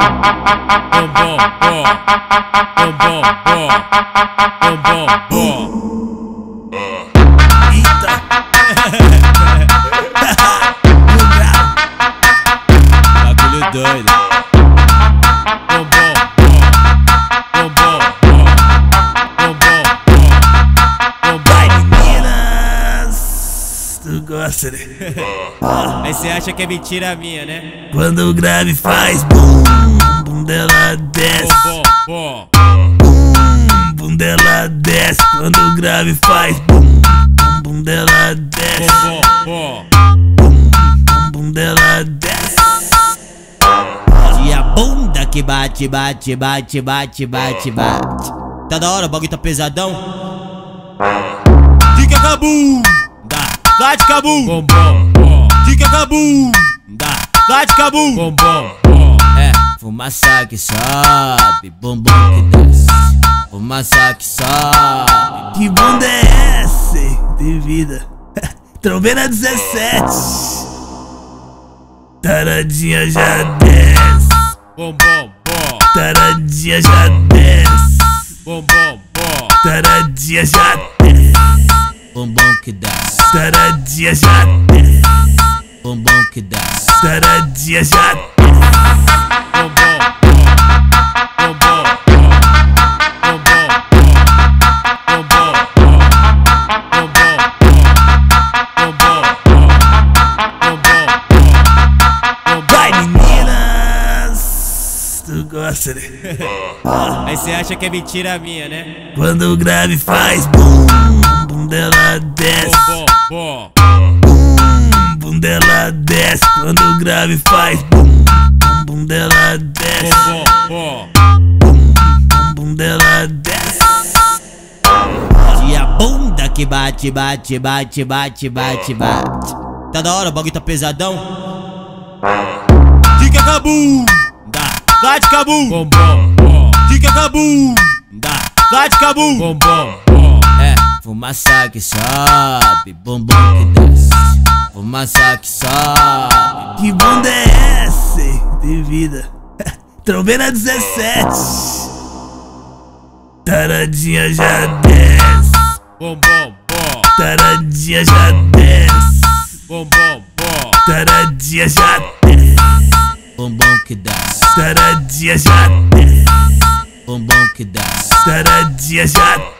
Eita. Bagulho doido. Vai, meninas, tu gosta, né? Aí cê acha que é mentira minha, né? Quando o grave faz bum, bum dela desce. Bum, bum dela desce. Quando o grave faz bum, bum, bum dela desce. Bum, bum dela desce. E a bunda que bate, bate, bate, bate, bate, bate. Tá da hora, o bagulho tá pesadão. Dica cabum, dá de cabum. Dica cabum, dá de cabum. É, fumaça que sobe, bumbum que desce. Fumaça que sobe. Que bunda é essa, hein? De vida. Trombeira 17. Taradinha já desce. Taradinha já desce. Taradinha já desce. Bumbum que desce. Taradinha já desce. Bumbum que desce. Taradinha já desce. Vai, meninas, tu gosta, né? Aí cê acha que é mentira minha, né? Quando o grave faz bum, bum dela desce. Bum, bum dela desce. Quando o grave faz bum, bum, bum dela desce. Bum, bum dela desce. E a bunda que bate, bate, bate, bate, bate, bate. Tá da hora, o bagulho tá pesadão. Dica cabum, dá de cabum. Dica cabum, dá de cabum. É, fumaça que sobe, bumbum que desce. Fumaça que sobe. Que bunda é essa, hein? De vida. Trombeira 17. Taradinha já desce. Taradinha já desce. Taradinha já desce. Bumbum que desce. Taradinha já desce. Bumbum que desce. Taradinha já desce.